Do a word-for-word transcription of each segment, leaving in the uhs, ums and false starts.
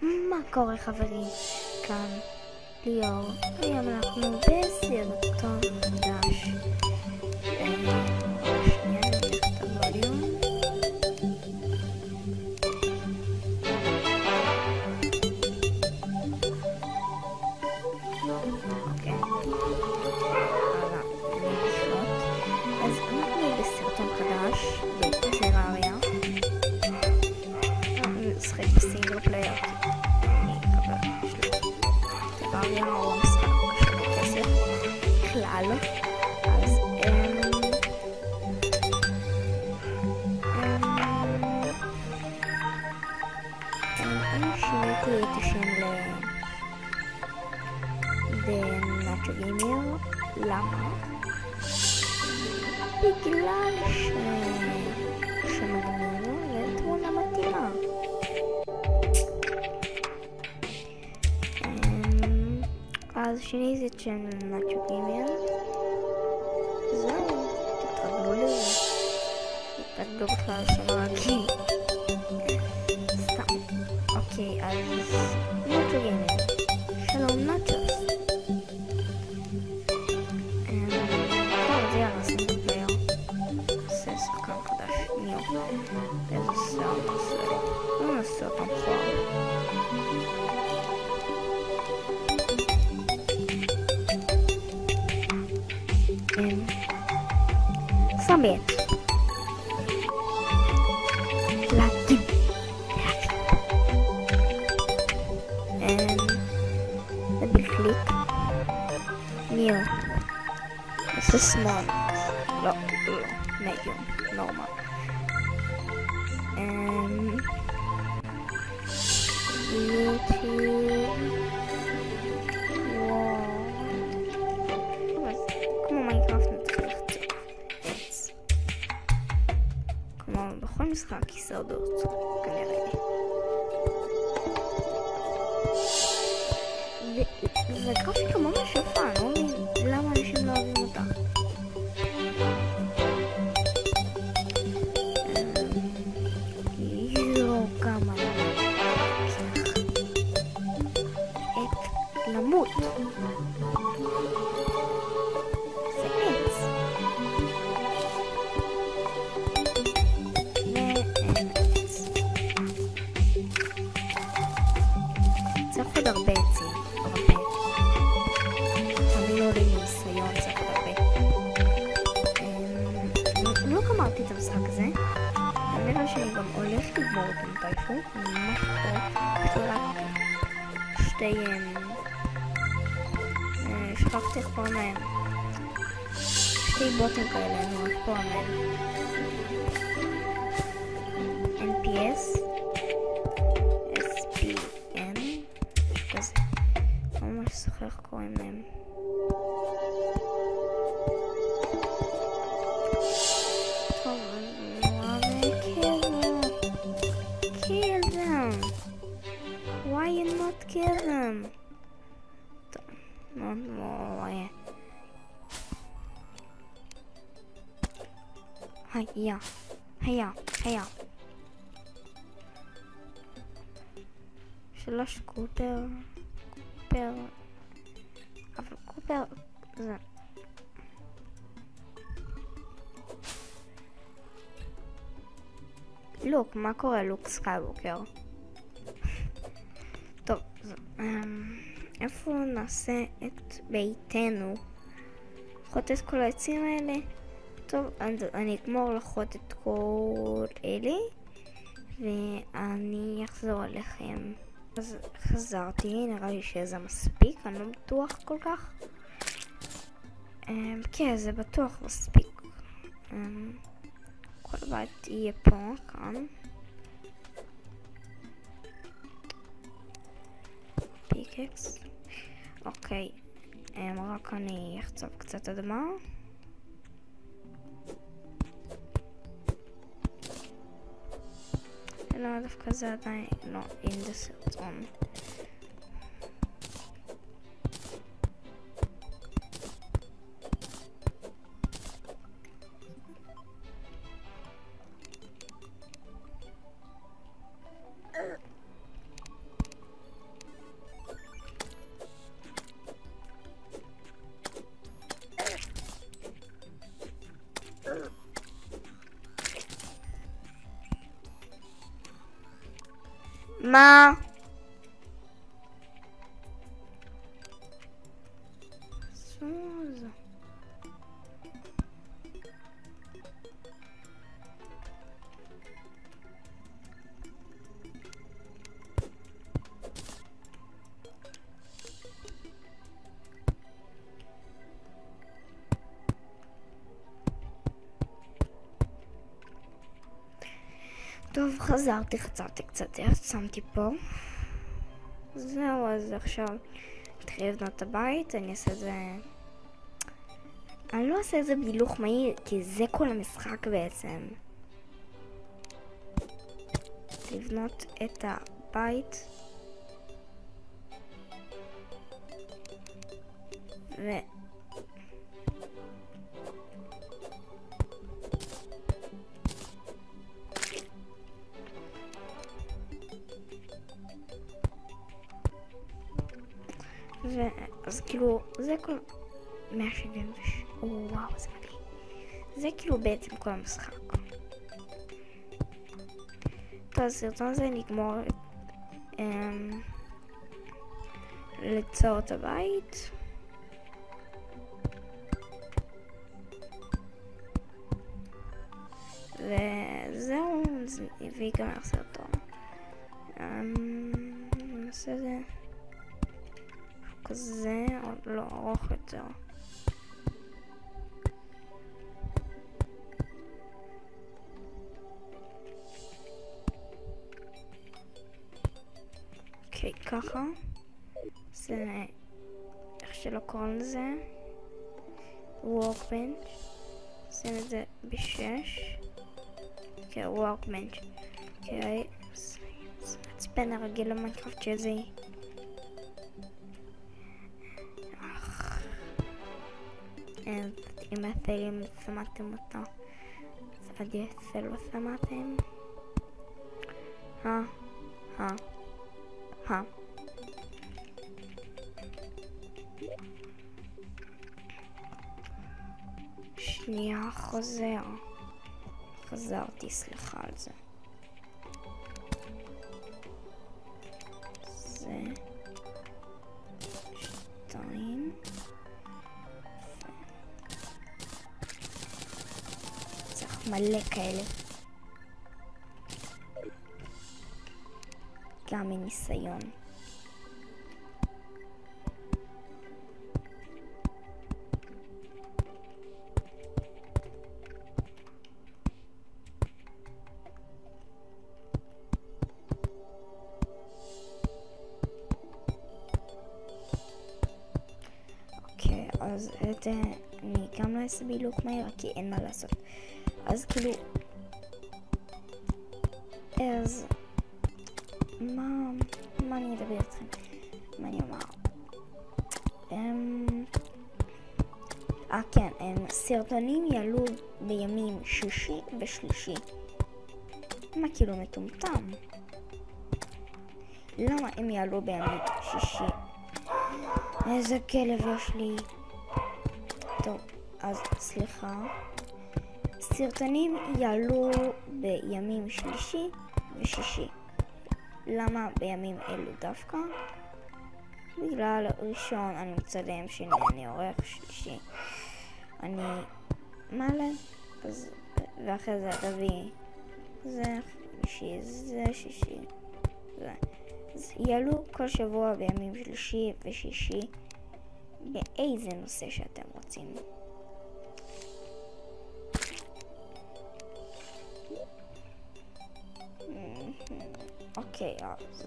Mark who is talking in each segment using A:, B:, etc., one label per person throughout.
A: מה קורה חברים? כאן ליאור, היום אנחנו בסרטון חדש. שנייה, נמשיך את הווליום. אוקיי, הלאה, נמשיך. אז אנחנו בסרטון חדש בטרריה. נשחק בסינגל פלייר. טרריה הוא המשחק שווה כסף בכלל. אז אמ... אמ... אני שיניתי את השם ל... דנאצ'ו גיימר. למה? בגלל ש... שמגניב לתמונה מתאימה. אז שיניתי את שם נאצ'ו גיימר. זהו, תתרגלו לזה. תתרגלו בכלל שם הרגיל. סתם. אוקיי, אז נאצ'ו גיימר. שלום נאצ'וס. טוב, זה יאללה, סינגל פלייר. זה שחקן חדש. ניו. איזה שיער נעשה. לא נעשה אותם חואר. סמית להגיד דביל קליק ניו זה שמאל לא, לא, מדיום, נורמל יוטיוב כמו מיינקראפט נתחיל לחצור כמו בכל משחק הישרדות כנראה. זה גרפיקה ממש יפה, אני לא מבין למה אנשים לא אוהבים אותה. יואו, כמה לוקח את למות. זה עץ. צריך עוד הרבה עצים, הרבה. תאמינו לי מניסיון, צריך עוד הרבה. אני לא גמרתי את המשחק הזה. אני נראה שאני גם הולך לגמור אותו מתישהו. אני ממש פה. יש לי רק שתי... שכחתי איך קוראים להם. שתי בוטים כאלה, אני רק קוראים להם. אן פי אס. אס פי אן. כזה. ממש זוכר איך קוראים להם. טוב, נורא kill them. Kill them. Why you not kill them? טוב, מאוד מאוד. היה, היה, היה. שלוש קופר. קופר. אבל קופר זה... לוק, מה קורה לוק סקייווקר? טוב, איפה נעשה את ביתנו? לחוט את כל העצים האלה? טוב, אני אגמור לחוט את כל אלה ואני אחזור אליכם. אז חזרתי, נראה לי שזה מספיק, אני לא בטוח כל כך. כן, זה בטוח מספיק. כל בית יהיה פה, כאן. פיקקס. אוקיי, רק אני אחצוב קצת אדמה. לא, דווקא זה עדיין לא אין סרטון. מה? זוז. טוב, חזרתי, חצרתי קצת, שמתי פה. זהו, אז עכשיו נתחיל לבנות את הבית. אני אעשה את זה... אני לא אעשה את זה בהילוך מהיר, כי זה כל המשחק בעצם. לבנות את הבית. ו... ואז כאילו זה כל מאה שבעים ושש, וואו זה מלא. זה כאילו בעצם כל המשחק. טוב, הסרטון הזה נגמור אמ, ליצור את הבית. וזהו, זה ויגמר סרטון. אמ, נעשה זה כזה, עוד לא ארוך יותר. אוקיי, ככה. זה איך שלא קוראים לזה. workbench. שים את זה בשש. אוקיי, workbench. אוקיי, זה מעצבן הרגיל למיינקראפט שזה. אם אתם שמעתם אותה, אז עד יפה לא שמעתם. אה, אה, אה. שנייה, חוזר. חזרתי, סליחה על זה. זה שתיים. צריך מלא כאלה. גם מניסיון. אז את אני גם לא אעשה בהילוך מהיר כי אין מה לעשות. אז כאילו אז מה מה אני אדבר איתכם? מה אני אומר? אמ אה כן, הם סרטונים יעלו בימים שישי ושלישי. מה כאילו מטומטם? למה הם יעלו בימים שישי? איזה כלב יש לי. טוב, אז סליחה. סרטונים יעלו בימים שלישי ושישי. למה בימים אלו דווקא? בגלל ראשון אני מצלם, שני אני עורך, שלישי אני מעלה, אז ואחרי זה רביעי זה חמישי, זה שישי, זה. אז יעלו כל שבוע בימים שלישי ושישי באיזה נושא שאתם רוצים. אוקיי, אז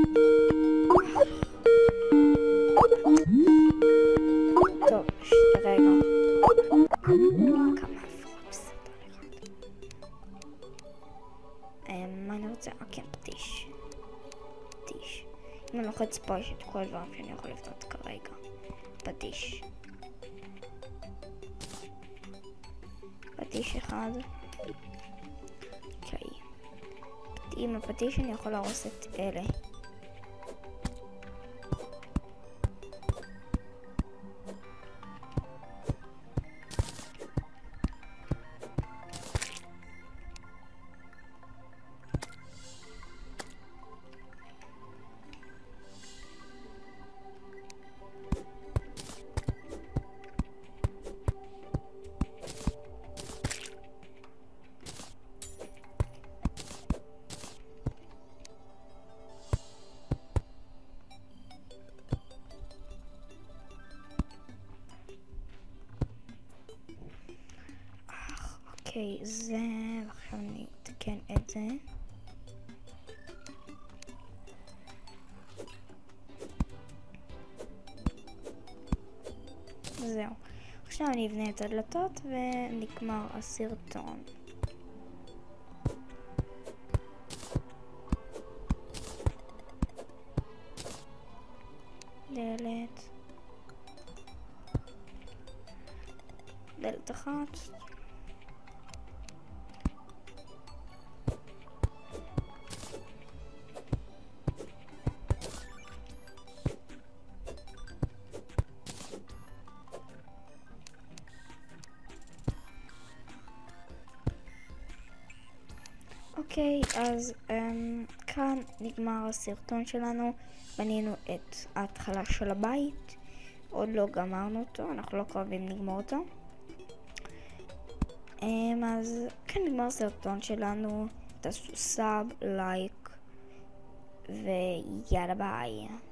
A: טוב, רגע. כמה הפרעות בסרטון אחד. מה אני רוצה? כן, פטיש. פטיש. אם אני לוחץ פה יש את כל הדברים שאני יכול לבנות כרגע. פטיש. פטיש אחד. אוקיי. עם הפטיש אני יכול להרוס את אלה. עכשיו אני אבנה את הדלתות ונגמר הסרטון. דלת. דלת אחת. אוקיי, אז um, כאן נגמר הסרטון שלנו. בנינו את ההתחלה של הבית, עוד לא גמרנו אותו, אנחנו לא קרבים לגמור אותו. um, אז כאן נגמר הסרטון שלנו, תעשו סאב, לייק ויאללה ביי.